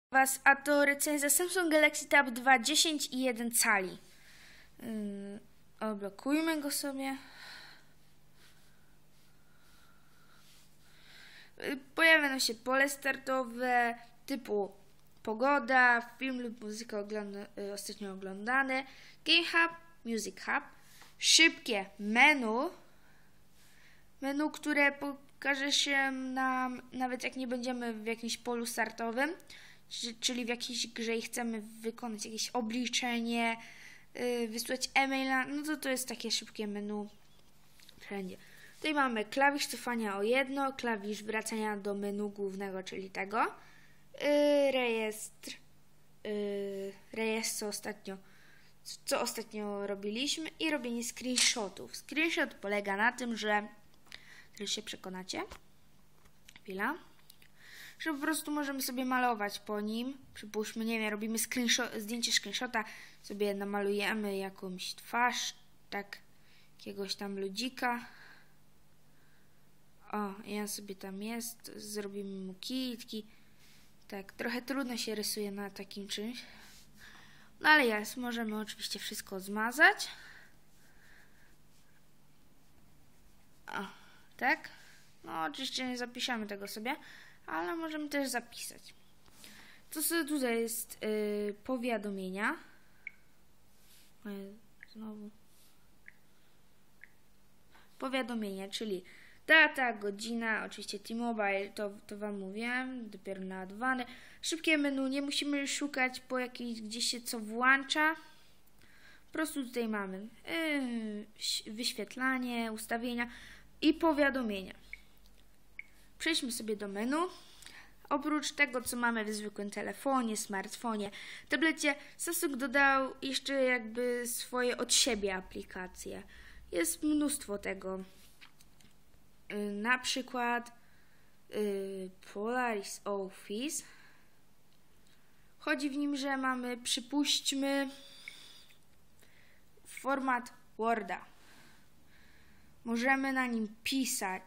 A to recenzja Samsung Galaxy Tab 2 10,1 cali. Odblokujmy go sobie. Pojawia nam się pole startowe typu pogoda, film lub muzyka ostatnio oglądane, Game Hub, Music Hub, szybkie menu, które pokaże się nam nawet jak nie będziemy w jakimś polu startowym, czyli w jakiejś grze i chcemy wykonać jakieś obliczenie, wysłać e-maila, no to jest takie szybkie menu wszędzie. Tutaj mamy klawisz cofania o jedno, klawisz wracania do menu głównego, czyli tego, rejestr, co ostatnio robiliśmy i robienie screenshotów. Screenshot polega na tym, że teraz się przekonacie, że po prostu możemy sobie malować po nim. Przypuśćmy, nie wiem, robimy zdjęcie screenshota, sobie namalujemy jakąś twarz, tak, jakiegoś tam ludzika. O, ja sobie tam jest, zrobimy mu kitki. Tak, trochę trudno się rysuje na takim czymś. No ale jest, możemy oczywiście wszystko zmazać. O, tak. No oczywiście nie zapiszemy tego sobie, ale możemy też zapisać. Co sobie tutaj jest? Powiadomienia. Znowu. Powiadomienia, czyli data, godzina, oczywiście T-Mobile, to Wam mówiłem, dopiero naładowane. Szybkie menu, nie musimy szukać po jakimś, gdzie się co włącza. Po prostu tutaj mamy wyświetlanie, ustawienia i powiadomienia. Przejdźmy sobie do menu. Oprócz tego, co mamy w zwykłym telefonie, smartfonie, tablecie, Samsung dodał jeszcze jakby swoje od siebie aplikacje. Jest mnóstwo tego. Na przykład Polaris Office. Chodzi w nim, że mamy, przypuśćmy, format Worda. Możemy na nim pisać.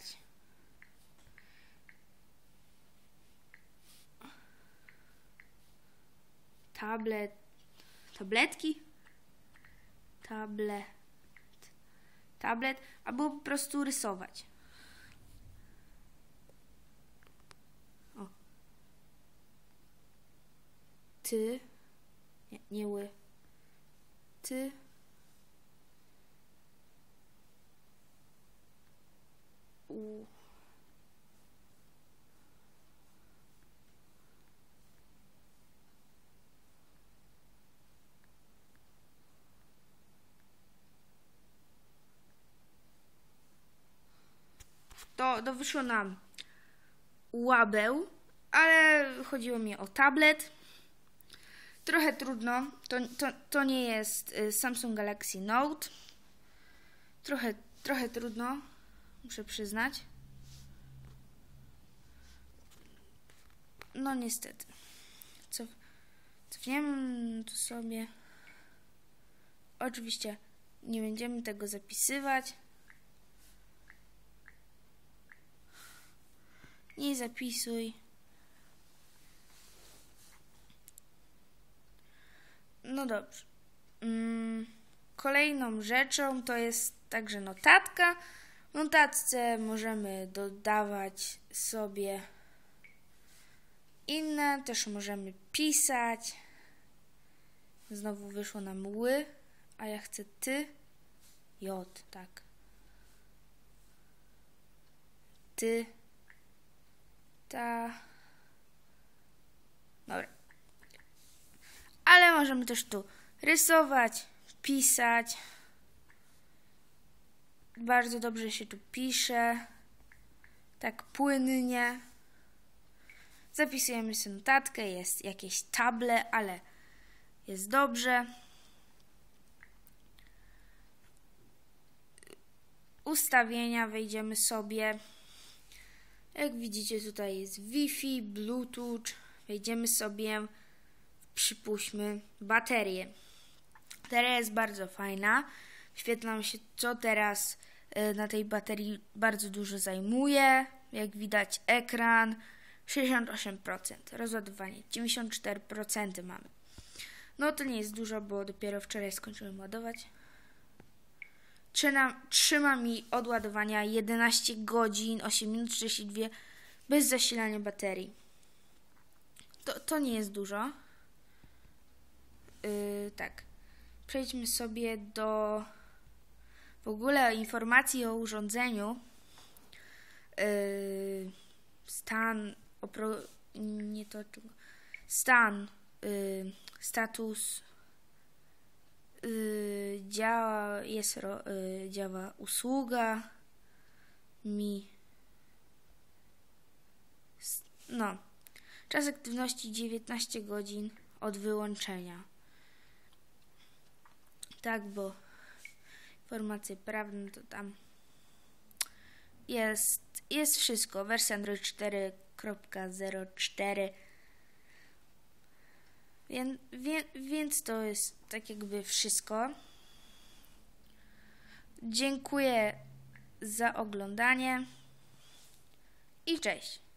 Tablet, albo po prostu rysować. O. To wyszło nam łabeł, ale chodziło mi o tablet. Trochę trudno, to nie jest Samsung Galaxy Note. Trochę trudno, muszę przyznać. No niestety. Cofniemy tu sobie. Oczywiście nie będziemy tego zapisywać. Nie zapisuj. No dobrze. Kolejną rzeczą to jest także notatka. W notatce możemy dodawać sobie inne, też możemy pisać. Znowu wyszło nam ły, a ja chcę j, tak. Dobra. Ale możemy też tu rysować, pisać. Bardzo dobrze się tu pisze. Tak płynnie. Zapisujemy sobie notatkę, jest jakieś table, ale jest dobrze. Ustawienia wejdziemy sobie. Jak widzicie, tutaj jest Wi-Fi, Bluetooth. Wejdziemy sobie, przypuśćmy, baterię. Bateria jest bardzo fajna. Wyświetla nam się, co teraz na tej baterii bardzo dużo zajmuje. Jak widać, ekran, 68%. Rozładowanie 94% mamy. No to nie jest dużo, bo dopiero wczoraj skończyłem ładować. Trzyma mi od ładowania 11 godzin, 8 minut 42 bez zasilania baterii. To nie jest dużo. Tak. Przejdźmy sobie do w ogóle informacji o urządzeniu. Status, działa usługa, czas aktywności 19 godzin od wyłączenia. Tak, bo informacje prawne to tam jest wszystko. Wersja Android 4.04. Więc to jest tak jakby wszystko. Dziękuję za oglądanie i cześć.